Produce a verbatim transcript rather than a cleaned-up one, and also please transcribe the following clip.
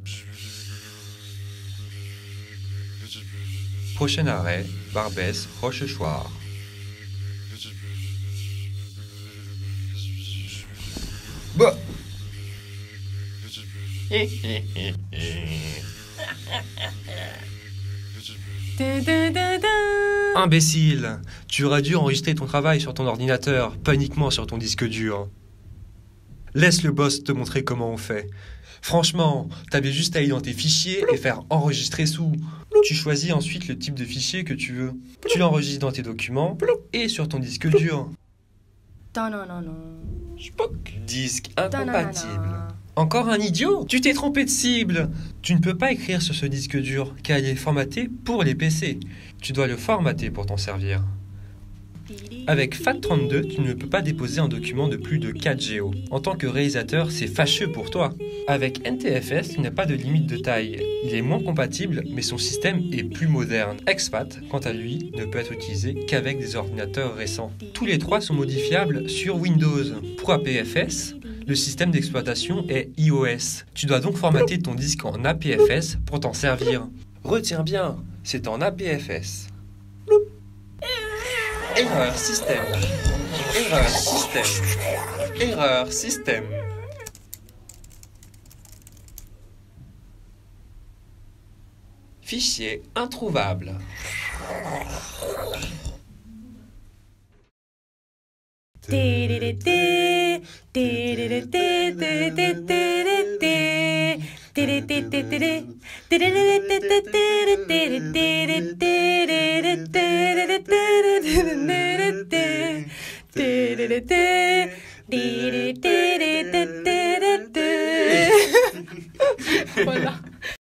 Prochain arrêt, Barbès, Rochechouart. Bah Imbécile, tu aurais dû enregistrer ton travail sur ton ordinateur, pas uniquement sur ton disque dur. Laisse le boss te montrer comment on fait. Franchement, t'avais juste à aller dans tes fichiers et faire enregistrer sous. Tu choisis ensuite le type de fichier que tu veux. Tu l'enregistres dans tes documents et sur ton disque dur. Disque incompatible. Encore un idiot? Tu t'es trompé de cible. Tu ne peux pas écrire sur ce disque dur car il est formaté pour les P C. Tu dois le formater pour t'en servir. Avec F A T trente-deux, tu ne peux pas déposer un document de plus de quatre giga. En tant que réalisateur, c'est fâcheux pour toi. Avec N T F S, il n'y a pas de limite de taille. Il est moins compatible, mais son système est plus moderne. X F A T, quant à lui, ne peut être utilisé qu'avec des ordinateurs récents. Tous les trois sont modifiables sur Windows. Pour A P F S, le système d'exploitation est i O S. Tu dois donc formater ton disque en A P F S pour t'en servir. Retiens bien, c'est en A P F S. Erreur système. Erreur système. Erreur système. Fichier introuvable. Voilà.